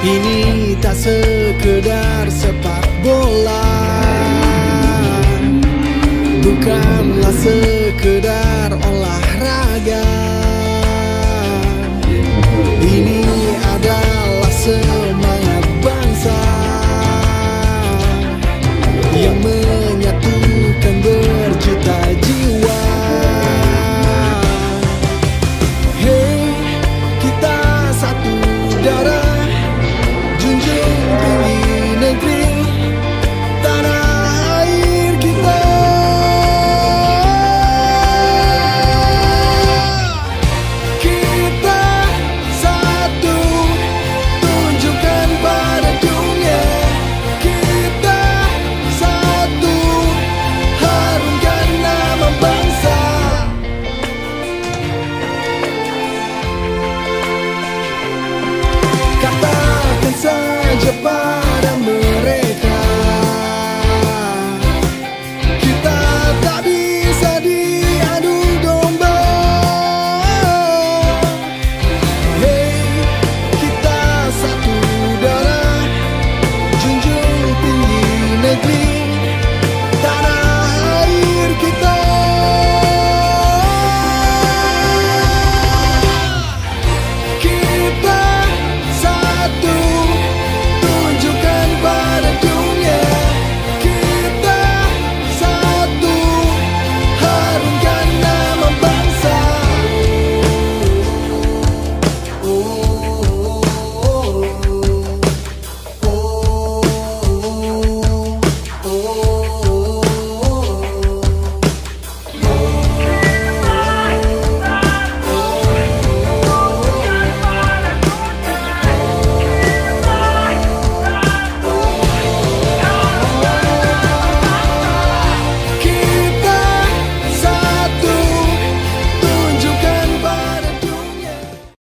Ini tak sekedar sepak bola, bukanlah sekedar olahraga. Ini adalah semangat bangsa yang menyatukan berjuta jiwa. Hey, kita satu darah, junjung tinggi negeri tanah air kita. Kita satu, tunjukkan pada dunia. Kita satu, harumkan nama bangsa. Katakan saja